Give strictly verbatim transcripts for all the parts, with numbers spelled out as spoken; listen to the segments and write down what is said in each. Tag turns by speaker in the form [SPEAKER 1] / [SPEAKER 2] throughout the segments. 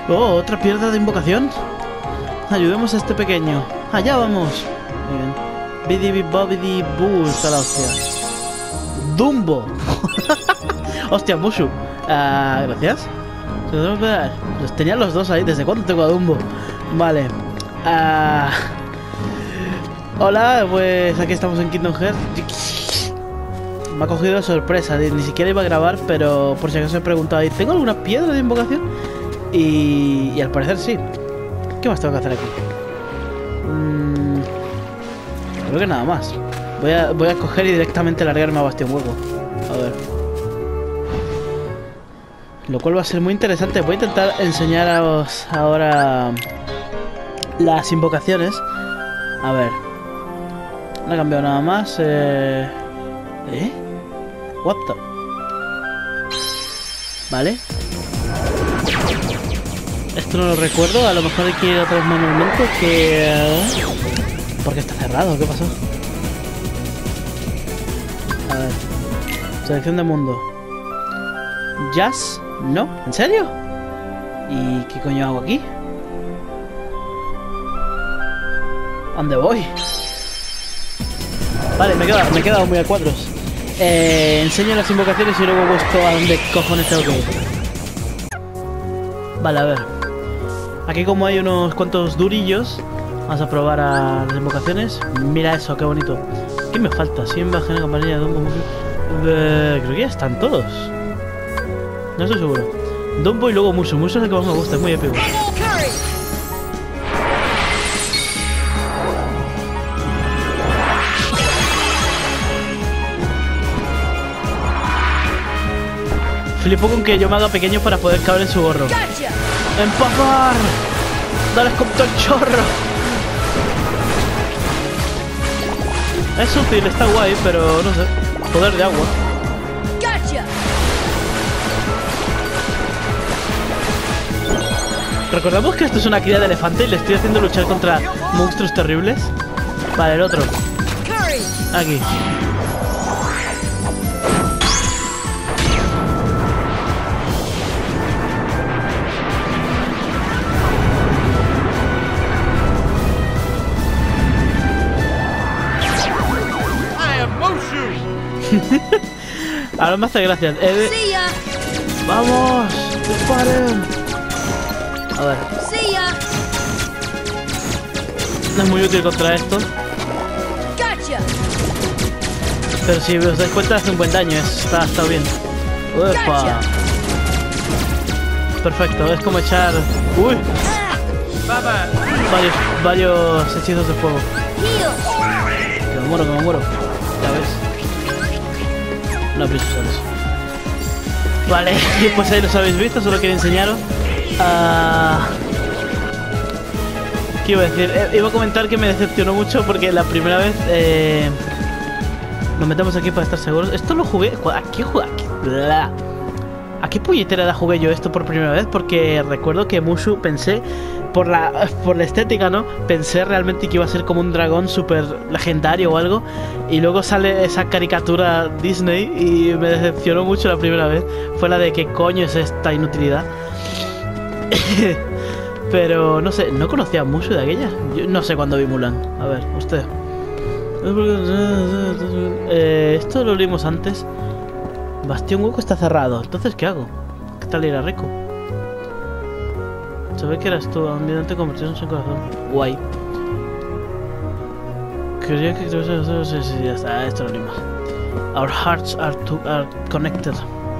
[SPEAKER 1] Oh, otra piedra de invocación. Ayudemos a este pequeño. Allá vamos. Muy bien. Bidi bobidi boo, está la hostia. Dumbo. Hostia, Mushu. Uh, gracias. Los tenía los dos ahí. ¿Desde cuándo tengo a Dumbo? Vale. Uh, hola, pues aquí estamos en Kingdom Hearts. Me ha cogido de sorpresa. Ni siquiera iba a grabar, pero por si acaso he preguntado ahí, ¿tengo alguna piedra de invocación? Y, y al parecer sí. ¿Qué más tengo que hacer aquí? Mm, creo que nada más. Voy a, voy a coger y directamente largarme a Bastión Hueco. A ver. Lo cual va a ser muy interesante. Voy a intentar enseñaros ahora las invocaciones. A ver. No ha cambiado nada más. Eh... ¿Eh? What the... Vale. Esto no lo recuerdo. A lo mejor hay que ir otra vez manualmente. Que... ¿Por qué está cerrado? ¿Qué pasó? A ver. Selección de mundo. Jazz. No, ¿en serio? ¿Y qué coño hago aquí? ¿A dónde voy? Vale, me he quedado, me he quedado muy a cuadros. Eh, enseño las invocaciones y luego busco a dónde cojones tengo que ir. Vale, a ver. Aquí como hay unos cuantos durillos, vamos a probar a las invocaciones. Mira eso, qué bonito. ¿Qué me falta? Siempre en campanilla de Dumbo. Eh, creo que ya están todos. No estoy seguro. Dumbo y luego Mushu. Mushu es el que más me gusta, es muy épico. Flipo con que yo me haga pequeño para poder caber en su gorro. ¡Empapar! ¡Dale con todo el chorro! Es útil, está guay, pero no sé. Poder de agua. Recordamos que esto es una cría de elefante y le estoy haciendo luchar contra monstruos terribles. Vale, el otro. Aquí. Ahora me hace gracia. Eh, ¡Vamos! ¡Disparen! A ver. No es muy útil contra esto. Pero si os dais cuenta hace un buen daño. Está, está bien. ¡Uepa! Perfecto, es como echar... ¡Uy! Varios, varios hechizos de fuego. Que me muero, que me muero. Ya ves. No pienso usar eso. Vale, pues ahí los habéis visto, solo quería enseñaros. Uh... ¿Qué iba a decir? Eh, iba a comentar que me decepcionó mucho porque la primera vez eh... nos metemos aquí para estar seguros. Esto lo jugué... ¿A qué jugué? ¿A qué... ¿A qué puñetera edad jugué yo esto por primera vez? Porque recuerdo que Mushu pensé... Por la, por la estética, ¿no? Pensé realmente que iba a ser como un dragón súper legendario o algo. Y luego sale esa caricatura Disney y me decepcionó mucho la primera vez. Fue la de ¿qué coño es esta inutilidad? Pero no sé, no conocía mucho de aquella. Yo no sé cuándo vi Mulan. A ver, usted. Eh, esto lo leímos antes. Bastión Hueco está cerrado. Entonces, ¿qué hago? ¿Qué tal ir a Rico? Se ve que eras tú, ambiente convertido en corazón. Guay. Quería que... Sí, sí, ya está, esto lo leímos. Our hearts are, to, are connected.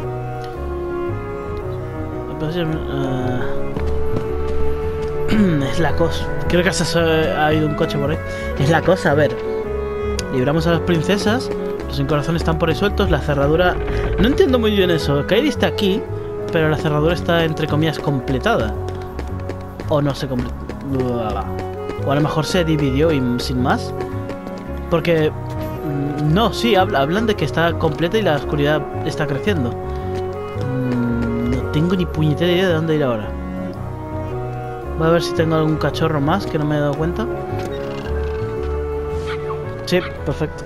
[SPEAKER 1] Uh... es la cosa. Creo que se ha ido un coche por ahí. Es la cosa, a ver. Libramos a las princesas. Los sin corazón están por ahí sueltos. La cerradura... No entiendo muy bien eso. Kairi está aquí, pero la cerradura está, entre comillas, completada. O no se completa. O a lo mejor se dividió y sin más. Porque... No, sí, hablan de que está completa y la oscuridad está creciendo. No tengo ni puñetera idea de dónde ir ahora. Voy a ver si tengo algún cachorro más que no me he dado cuenta. Sí, perfecto.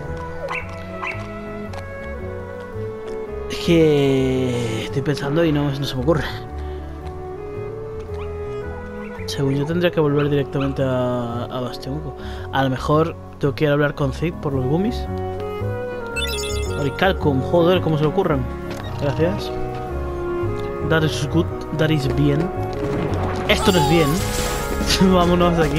[SPEAKER 1] Es que... Estoy pensando y no, no se me ocurre. Según yo tendría que volver directamente a, a Bastión Hueco. A lo mejor tengo que ir a hablar con Cid por los gummies. Orichalcum, joder, ¿cómo se le ocurren? Gracias. That is good, that is bien. Esto no es bien. Vámonos de aquí.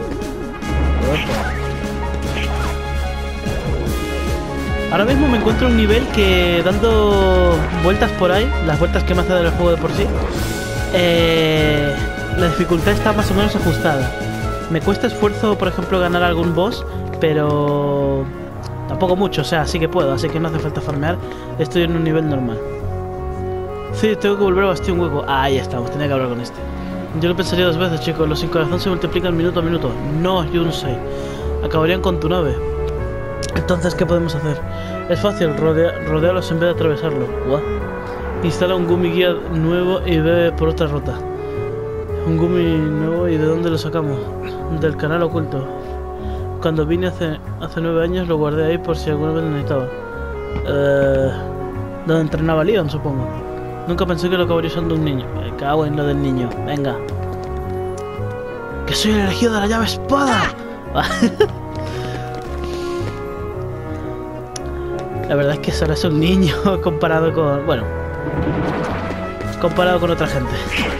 [SPEAKER 1] Ahora mismo me encuentro en un nivel que, dando vueltas por ahí, las vueltas que me hace del juego de por sí, eh, la dificultad está más o menos ajustada. Me cuesta esfuerzo, por ejemplo, ganar algún boss, pero tampoco mucho, o sea, sí que puedo, así que no hace falta farmear. Estoy en un nivel normal. Sí, tengo que volver a Bastión Hueco. Ah, ahí estamos, tenía que hablar con este. Yo lo pensaría dos veces, chicos. Los sin corazón se multiplican minuto a minuto. No, yo no sé. Acabarían con tu nave. Entonces, ¿qué podemos hacer? Es fácil, rodea, rodearlos en vez de atravesarlo. ¿What? Instala un gummy guía nuevo y ve por otra ruta. Un gummy nuevo, ¿y de dónde lo sacamos? Del canal oculto. Cuando vine hace, hace nueve años lo guardé ahí por si alguna vez lo necesitaba. Eh, donde entrenaba Leon, supongo. Nunca pensé que lo acabaría usando un niño. Me cago en lo del niño. Venga. ¡Que soy el elegido de la llave espada! La verdad es que solo es un niño comparado con... Bueno. Comparado con otra gente.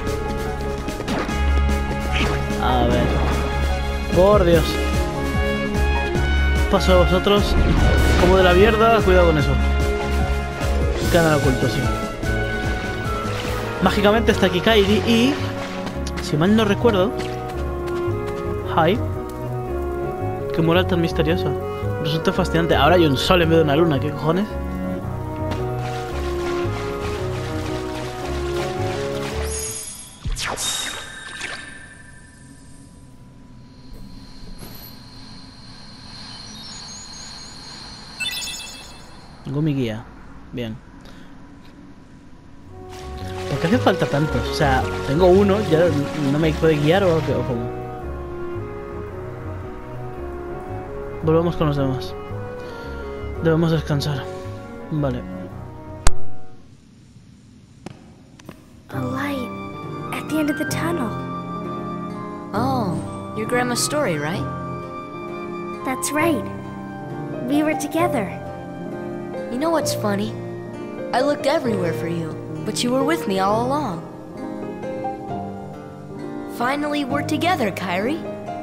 [SPEAKER 1] A ver. Por Dios. Paso a vosotros. Como de la mierda. Cuidado con eso. Canal oculto, sí. Mágicamente está aquí Kairi y... Si mal no recuerdo... Hi. Qué moral tan misteriosa. Resulta fascinante. Ahora hay un sol en vez de una luna. ¿Qué cojones? Gumi guía. Bien. ¿Por qué hace falta tantos? O sea, tengo uno, ya no me puede guiar o, o cómo. Volvamos con los demás. Debemos descansar. Vale.
[SPEAKER 2] A light at the end of the tunnel.
[SPEAKER 3] Oh, your grandma's story, right?
[SPEAKER 2] That's right. We were together.
[SPEAKER 3] You know what's funny? I looked everywhere for you, but you were with me all along. Finally, we're together, Kairi.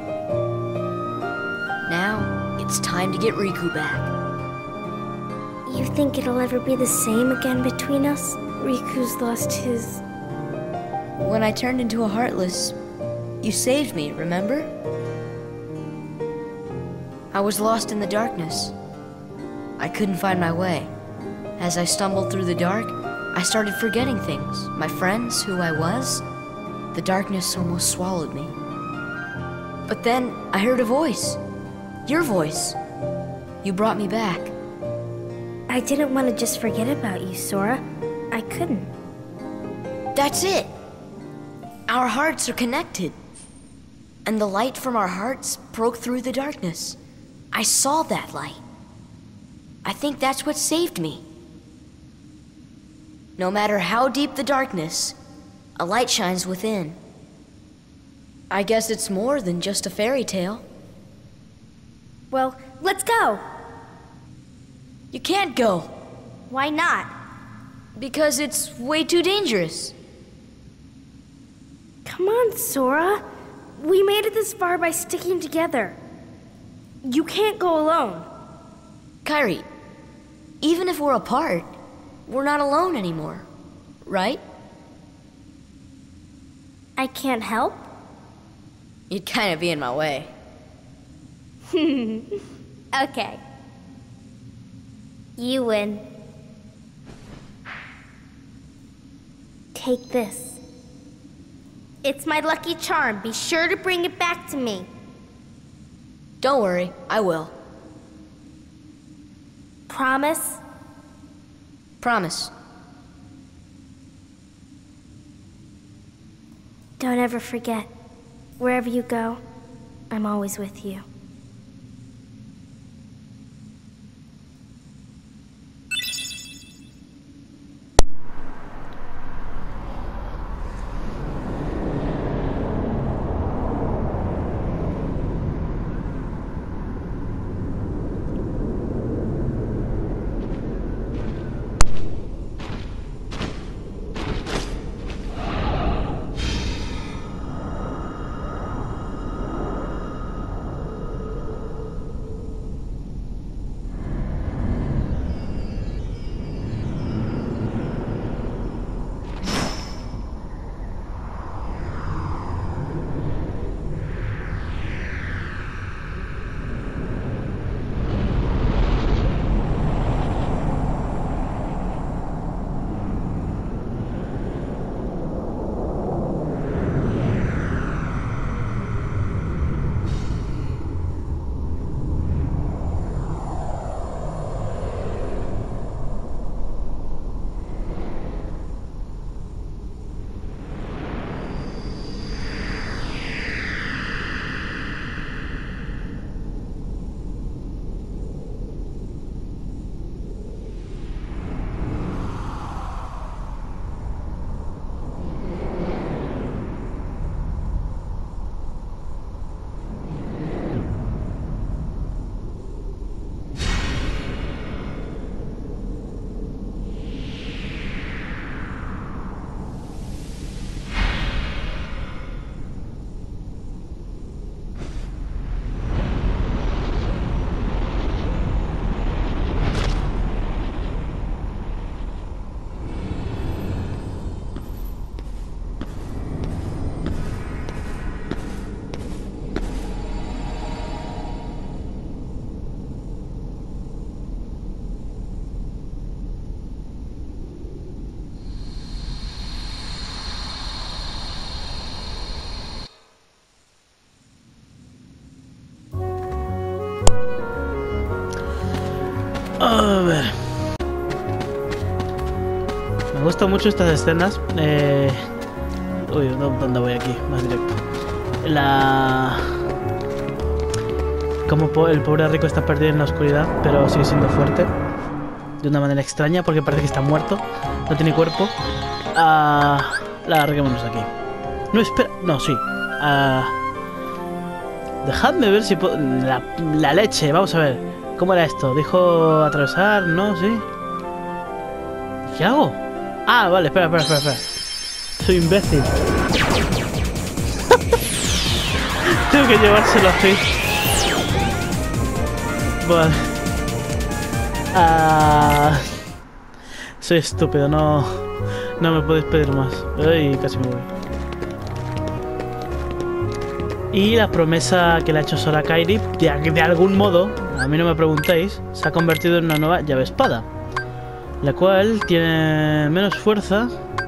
[SPEAKER 3] Now, it's time to get Riku back.
[SPEAKER 2] You think it'll ever be the same again between us? Riku's lost his...
[SPEAKER 3] When I turned into a Heartless, you saved me, remember? I was lost in the darkness. I couldn't find my way. As I stumbled through the dark, I started forgetting things. My friends, who I was. The darkness almost swallowed me. But then, I heard a voice. Your voice. You brought me back.
[SPEAKER 2] I didn't want to just forget about you, Sora. I couldn't.
[SPEAKER 3] That's it! Our hearts are connected. And the light from our hearts broke through the darkness. I saw that light. I think that's what saved me. No matter how deep the darkness, a light shines within. I guess it's more than just a fairy tale.
[SPEAKER 2] Well, let's go!
[SPEAKER 3] You can't go.
[SPEAKER 2] Why not?
[SPEAKER 3] Because it's way too dangerous.
[SPEAKER 2] Come on, Sora. We made it this far by sticking together. You can't go alone.
[SPEAKER 3] Kairi, even if we're apart, we're not alone anymore, right?
[SPEAKER 2] I can't help?
[SPEAKER 3] You'd kind of be in my way.
[SPEAKER 2] Okay. You win. Take this. It's my lucky charm. Be sure to bring it back to me.
[SPEAKER 3] Don't worry, I will.
[SPEAKER 2] Promise?
[SPEAKER 3] Promise.
[SPEAKER 2] Don't ever forget. Wherever you go, I'm always with you.
[SPEAKER 1] ver. Me gustan mucho estas escenas. Eh... Uy, ¿dónde voy aquí? Más directo. La... Como po el pobre rico está perdido en la oscuridad, pero sigue siendo fuerte. De una manera extraña, porque parece que está muerto. No tiene cuerpo. Ah... Larguémonos aquí. No, espera... No, sí. Ah... Dejadme ver si puedo... La, la leche, vamos a ver. ¿Cómo era esto? Dijo atravesar, ¿no? ¿Sí? ¿Qué hago? Ah, vale, espera, espera, espera, espera. Soy imbécil. Tengo que llevárselo así. Vale. Ah... Soy estúpido, no... No me podéis pedir más. Ay, casi me voy. Y la promesa que le ha hecho Sora a Kairi, de, de algún modo, a mí no me preguntéis, se ha convertido en una nueva llave espada, la cual tiene menos fuerza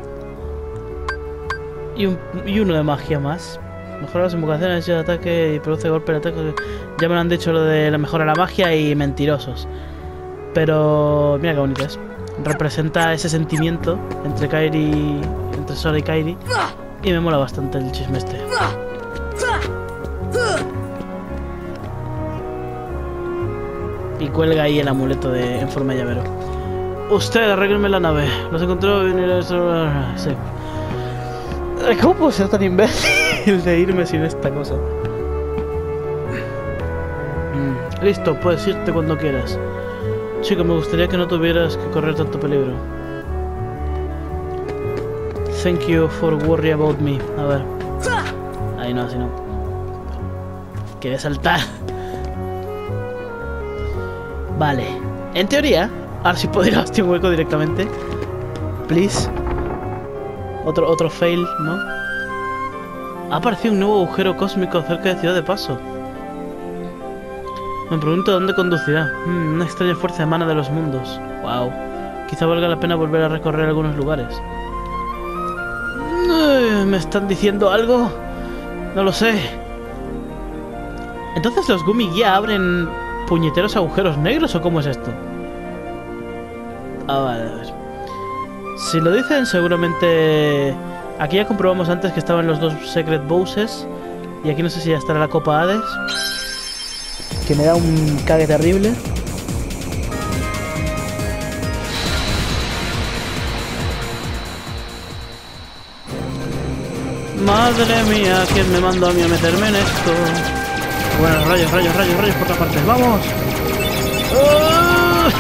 [SPEAKER 1] y, un, y uno de magia más. Mejora las invocaciones, de ataque y produce golpe de ataque. Ya me lo han dicho lo de la mejora de la magia y mentirosos. Pero mira qué bonito es. Representa ese sentimiento entre Kairi, entre Sora y Kairi, y me mola bastante el chisme este. Y cuelga ahí el amuleto de, en forma de llavero. Usted, arrégleme la nave. Los encontró venir a... Sí. ¿Cómo puedo ser tan imbécil de irme sin esta cosa? Mm, listo, puedes irte cuando quieras. Chico, me gustaría que no tuvieras que correr tanto peligro. Thank you for worry about me. A ver. Ahí no, así no. Quería saltar. Vale. En teoría, ahora sí puedo ir a este hueco directamente. Please. Otro, otro fail, ¿no? Ha aparecido un nuevo agujero cósmico cerca de Ciudad de Paso. Me pregunto dónde conducirá. Mm, una extraña fuerza emana de los mundos. Wow. Quizá valga la pena volver a recorrer algunos lugares. ¿Me están diciendo algo? No lo sé. ¿Entonces los Gumi ya abren puñeteros agujeros negros o cómo es esto? Ah, vale, a ver. Si lo dicen, seguramente... Aquí ya comprobamos antes que estaban los dos Secret Bosses. Y aquí no sé si ya estará la Copa Hades, que me da un cague terrible. Madre mía, ¿quién me mandó a mí a meterme en esto? Bueno, rayos, rayos, rayos, rayos por todas partes. ¡Vamos! ¡Oh!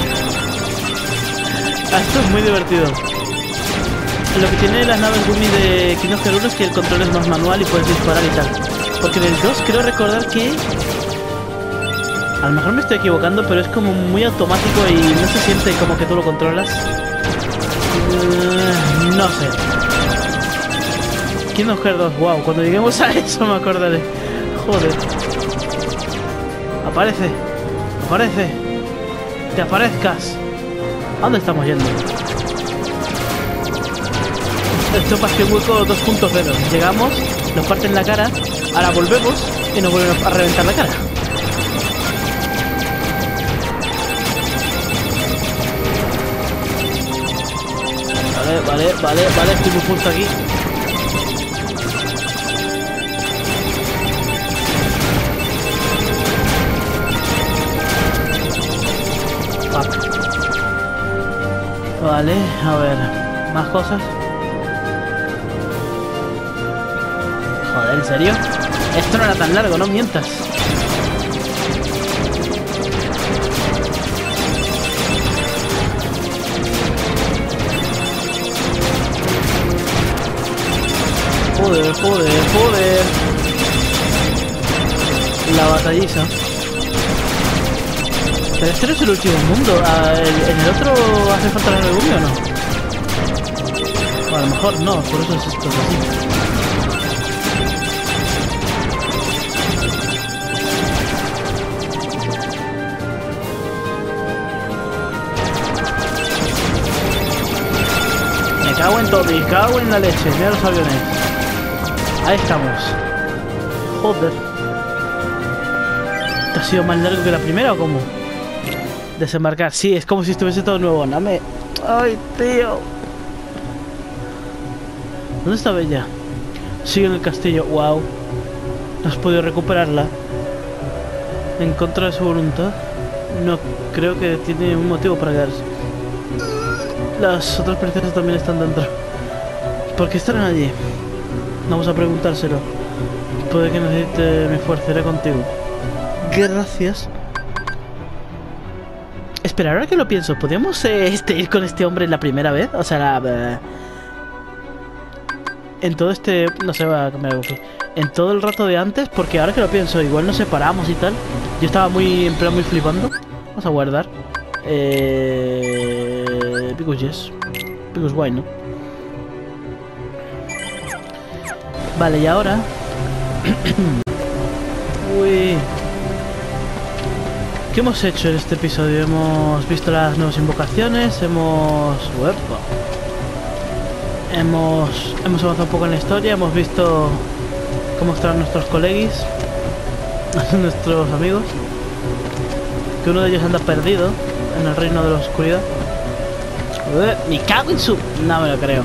[SPEAKER 1] Esto es muy divertido. Lo que tiene las naves Gumi de King of Hyrule es que el control es más manual y puedes disparar y tal. Porque en el dos creo recordar que... A lo mejor me estoy equivocando, pero es como muy automático y no se siente como que tú lo controlas. Uh, no sé. King of Hyrule dos, wow, cuando lleguemos a eso me acordaré. Joder. Aparece. Aparece. Te aparezcas. ¿A dónde estamos yendo? Esto pasa un hueco dos punto cero. Llegamos, nos parten la cara, ahora volvemos y nos vuelven a reventar la cara. Vale, vale, vale, vale, estoy muy justo aquí. Vale, a ver, más cosas. Joder, ¿en serio? Esto no era tan largo, no mientas. Joder, joder, joder. La batalliza. Pero este no es el último mundo. ¿En el otro hace falta la Gumi o no? O a lo mejor no, por eso es esto así. Me cago en todo, me cago en la leche. Mira los aviones. Ahí estamos. Joder. ¿Te ha sido más largo que la primera o cómo? Desembarcar. Sí, es como si estuviese todo nuevo. Dame. Ay, tío. ¿Dónde está Bella? Sigue en el castillo. Wow. ¿No has podido recuperarla? En contra de su voluntad. No creo que tiene un motivo para quedarse. Las otras princesas también están dentro. ¿Por qué estarán allí? Vamos a preguntárselo. Puede que necesite mi fuerza. Iré contigo. Gracias. Espera, ahora que lo pienso, ¿podríamos eh, este, ir con este hombre la primera vez? O sea, la, uh, en todo este... No sé, va a cambiar algo aquí. En todo el rato de antes, porque ahora que lo pienso, igual nos separamos y tal. Yo estaba muy, en plan, muy flipando. Vamos a guardar. Eh... Because yes. Because why, ¿no? Vale, y ahora... Uy... ¿Qué hemos hecho en este episodio? Hemos visto las nuevas invocaciones, hemos... Uepa. Hemos... Hemos avanzado un poco en la historia, hemos visto cómo están nuestros colegis, nuestros amigos. Que uno de ellos anda perdido en el reino de la oscuridad. Ué, ¡me cago en su...! No me lo creo.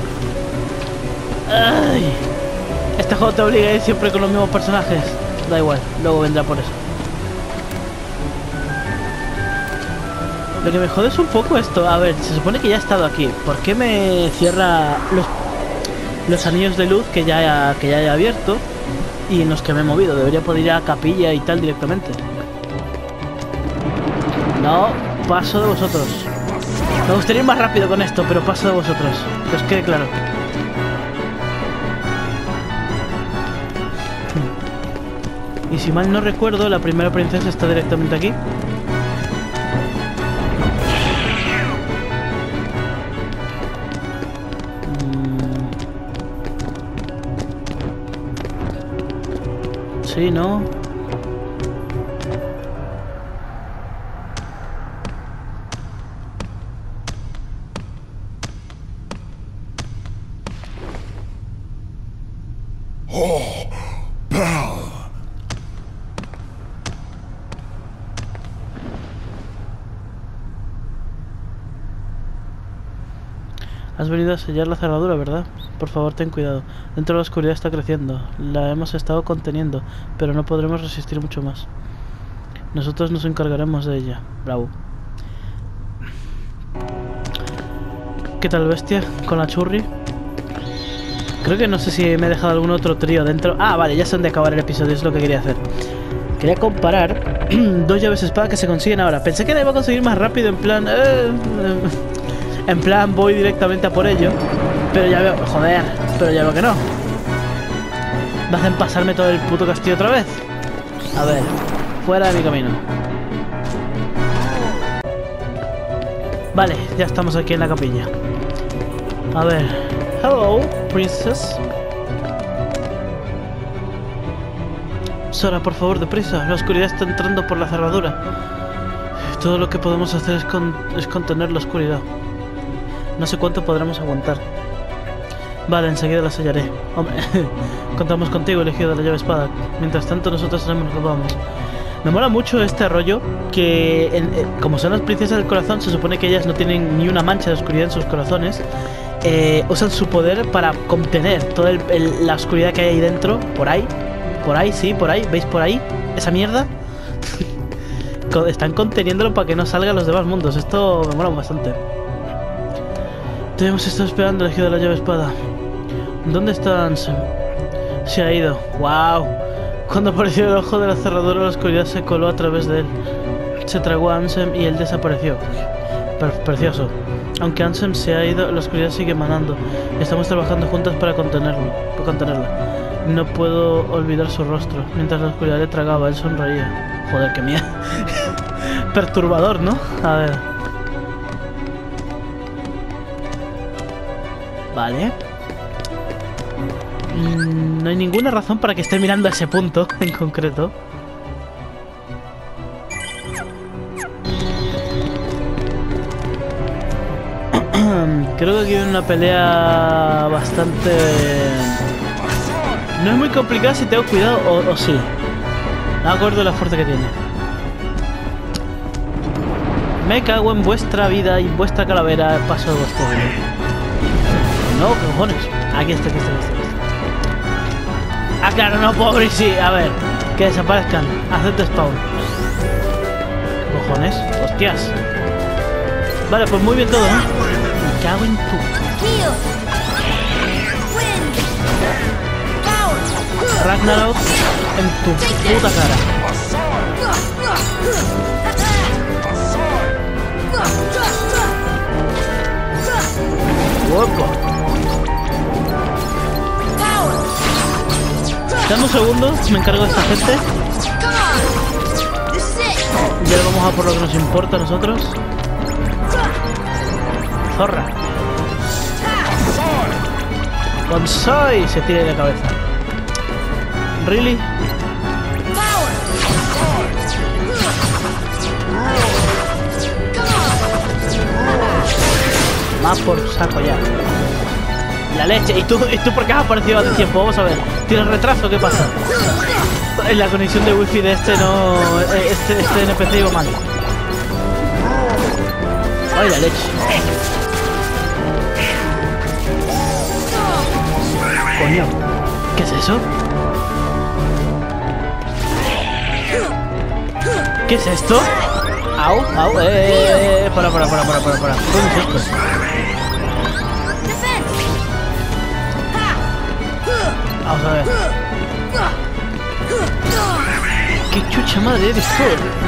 [SPEAKER 1] ¡Ay! Este juego te obliga a ir siempre con los mismos personajes. Da igual, luego vendrá por eso. Lo que me jode es un poco esto. A ver, se supone que ya he estado aquí. ¿Por qué me cierra los, los anillos de luz que ya, que ya he abierto y en los que me he movido? Debería poder ir a la capilla y tal directamente. No, paso de vosotros. Me gustaría ir más rápido con esto, pero paso de vosotros. Que os quede claro. Y si mal no recuerdo, la primera princesa está directamente aquí. Sí, ¿no?
[SPEAKER 4] Oh, Belle.
[SPEAKER 1] Has venido a sellar la cerradura, ¿verdad? Por favor, ten cuidado. Dentro de la oscuridad está creciendo. La hemos estado conteniendo, pero no podremos resistir mucho más. Nosotros nos encargaremos de ella. Bravo. ¿Qué tal, bestia? ¿Con la churri? Creo que no sé si me he dejado algún otro trío dentro. Ah, vale, ya sé dónde acabar el episodio. Es lo que quería hacer. Quería comparar dos llaves espada que se consiguen ahora. Pensé que la iba a conseguir más rápido, en plan... Eh, eh, en plan, voy directamente a por ello. Pero ya veo... Joder, pero ya veo que no. ¿Me hacen pasarme todo el puto castillo otra vez? A ver, fuera de mi camino. Vale, ya estamos aquí en la capilla. A ver... Hello, princess. Sora, por favor, deprisa. La oscuridad está entrando por la cerradura. Todo lo que podemos hacer es, con... es contener la oscuridad. No sé cuánto podremos aguantar. Vale, enseguida la sellaré. Hombre, contamos contigo, elegido de la llave espada. Mientras tanto, nosotros haremos lo que vamos. Me mola mucho este rollo que, en, eh, como son las princesas del corazón, se supone que ellas no tienen ni una mancha de oscuridad en sus corazones. Eh, usan su poder para contener toda el, el, la oscuridad que hay ahí dentro. Por ahí, por ahí, sí, por ahí. ¿Veis por ahí? Esa mierda. Están conteniéndolo para que no salga a los demás mundos. Esto me mola bastante. Te hemos estado esperando, elegido de la llave espada. ¿Dónde está Ansem? Se ha ido. ¡Wow! Cuando apareció el ojo de la cerradura, la oscuridad se coló a través de él. Se tragó a Ansem y él desapareció. Pre precioso. Aunque Ansem se ha ido, la oscuridad sigue emanando. Estamos trabajando juntas para contenerlo, para contenerla. No puedo olvidar su rostro. Mientras la oscuridad le tragaba, él sonreía. Joder, qué mía. Perturbador, ¿no? A ver. Vale. Mm, no hay ninguna razón para que esté mirando a ese punto en concreto. Creo que aquí hay una pelea bastante... No es muy complicada si tengo cuidado, o, o sí. No me acuerdo de la fuerza que tiene. Me cago en vuestra vida y en vuestra calavera. Paso de vuestro vida. No, ¿qué cojones? Aquí está, aquí está, aquí está. Ah, claro, no puedo abrir, sí. A ver, que desaparezcan. Haced spawn. Cojones, hostias. Vale, pues muy bien todo, ¿eh? Me cago en tu. Ragnarok en tu puta cara. Guapo. Dame un segundo, me encargo de esta gente. Ya le vamos a por lo que nos importa a nosotros. Zorra. Con soy se tira de la cabeza. Really? Más por saco ya. La leche. ¿Y tú, ¿Y tú por qué has aparecido hace tiempo? Vamos a ver. ¿Tienes retraso? ¿Qué pasa? En la conexión de wifi de este no... Este, este N P C iba mal. Ay, la leche. Coño. ¿Qué es eso? ¿Qué es esto? Au, au, eh, eh, eh, para, para, para, para, para, para. ¿Cómo es esto? Vamos a ver. ¿Qué chucha madre eres tú?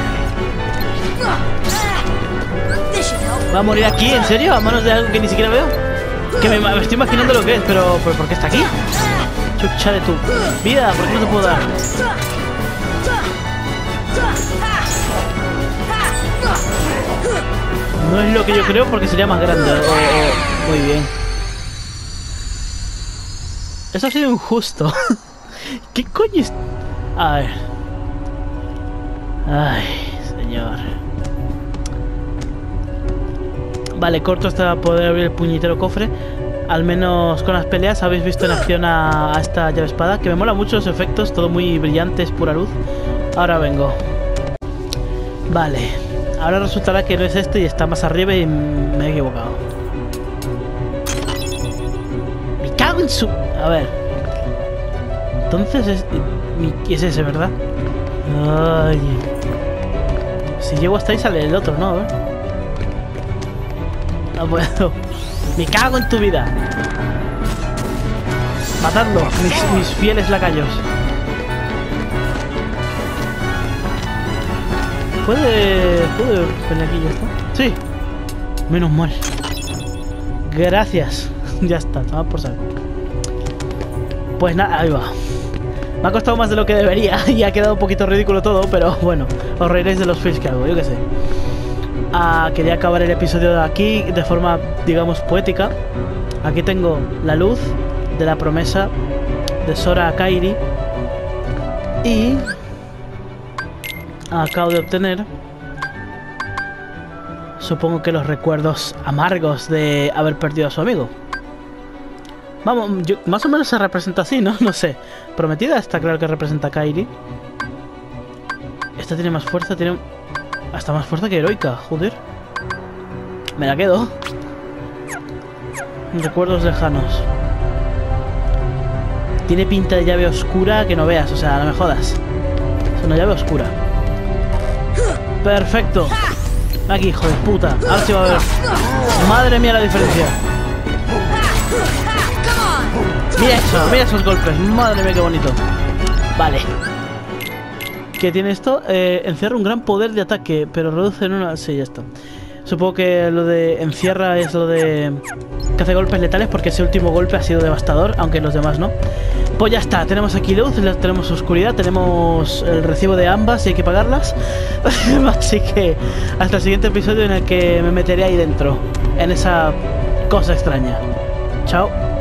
[SPEAKER 1] ¿Va a morir aquí? ¿En serio? ¿A manos de algo que ni siquiera veo? Que me, me estoy imaginando lo que es, pero, pero ¿por qué está aquí? Chucha de tu vida, ¿por qué no te puedo dar? No es lo que yo creo porque sería más grande. Oh, oh. Muy bien. Eso ha sido injusto. ¿Qué coño es? A ver. Ay, señor. Vale, corto hasta poder abrir el puñetero cofre. Al menos con las peleas habéis visto en acción a, a esta llave espada. Que me mola mucho los efectos, todo muy brillante, es pura luz. Ahora vengo. Vale. Ahora resultará que no es este y está más arriba y me he equivocado. Me cago en su... A ver. Entonces es... Es ese, ¿verdad? Ay. Si llego hasta ahí sale el otro, ¿no? A ver. No puedo. Me cago en tu vida. Matadlo, mis, mis fieles lacayos. ¿Puede... ¿Puede pelear aquí? ¿Ya está? Sí. Menos mal. Gracias. Ya está, toma por saco. Pues nada, ahí va. Me ha costado más de lo que debería y ha quedado un poquito ridículo todo, pero bueno, os reiréis de los fails que hago, yo qué sé. Ah, quería acabar el episodio de aquí de forma, digamos, poética. Aquí tengo la luz de la promesa de Sora a Kairi. Y... acabo de obtener, supongo que los recuerdos amargos de haber perdido a su amigo. Vamos, yo, más o menos se representa así, ¿no? No sé. Prometida está claro que representa a Kairi. Esta tiene más fuerza, tiene... hasta más fuerza que heroica, joder. Me la quedo. Recuerdos lejanos. Tiene pinta de llave oscura que no veas, o sea, no me jodas. Es una llave oscura. Perfecto. Aquí, hijo de puta. Ahora sí va a ver. Madre mía la diferencia. Mira eso, mira esos golpes. Madre mía qué bonito. Vale. ¿Qué tiene esto? Eh, encierra un gran poder de ataque, pero reduce en una... Sí, ya está. Supongo que lo de encierra es lo de... que hace golpes letales porque ese último golpe ha sido devastador, aunque los demás no. Pues ya está, tenemos aquí luz, tenemos oscuridad, tenemos el recibo de ambas y hay que pagarlas. Así que hasta el siguiente episodio en el que me meteré ahí dentro, en esa cosa extraña. Chao.